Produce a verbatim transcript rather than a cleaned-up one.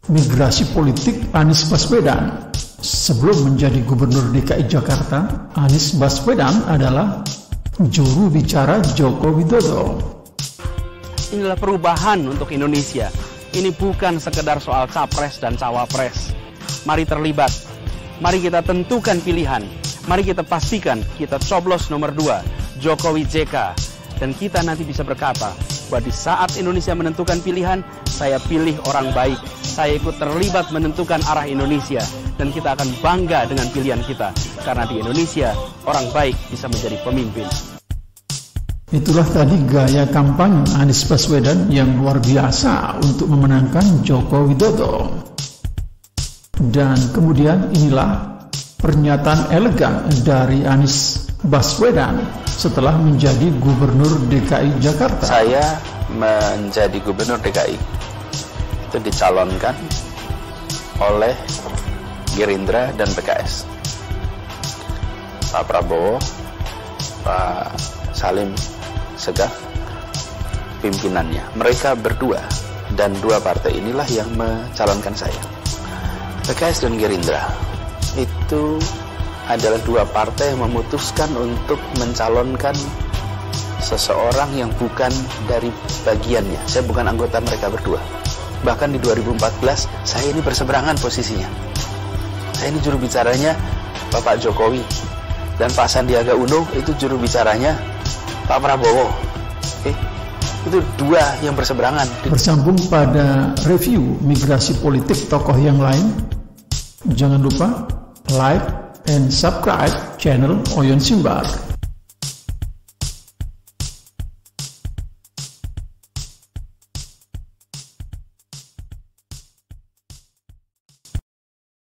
Migrasi politik Anies Baswedan. Sebelum menjadi Gubernur D K I Jakarta, Anies Baswedan adalah juru bicara Joko Widodo. Inilah perubahan untuk Indonesia. Ini bukan sekedar soal capres dan cawapres. Mari terlibat. Mari kita tentukan pilihan. Mari kita pastikan kita coblos nomor dua, Jokowi J K. Dan kita nanti bisa berkata bahwa di saat Indonesia menentukan pilihan, saya pilih orang baik. Saya ikut terlibat menentukan arah Indonesia. Dan kita akan bangga dengan pilihan kita. Karena di Indonesia, orang baik bisa menjadi pemimpin. Itulah tadi gaya kampanye Anies Baswedan yang luar biasa untuk memenangkan Joko Widodo. Dan kemudian inilah pernyataan elegan dari Anies Baswedan setelah menjadi Gubernur D K I Jakarta. Saya menjadi Gubernur D K I itu dicalonkan oleh Gerindra dan P K S. Pak Prabowo, Pak Salim Segaf, pimpinannya. Mereka berdua dan dua partai inilah yang mencalonkan saya. P K S dan Gerindra itu adalah dua partai yang memutuskan untuk mencalonkan seseorang yang bukan dari bagiannya. Saya bukan anggota mereka berdua. Bahkan di dua ribu empat belas saya ini berseberangan posisinya. Saya ini juru bicaranya Bapak Jokowi, dan Pak Sandiaga Uno itu juru bicaranya Pak Prabowo. Oke, itu dua yang berseberangan. Bersambung pada review migrasi politik tokoh yang lain, jangan lupa like and subscribe channel Oyon Simbar.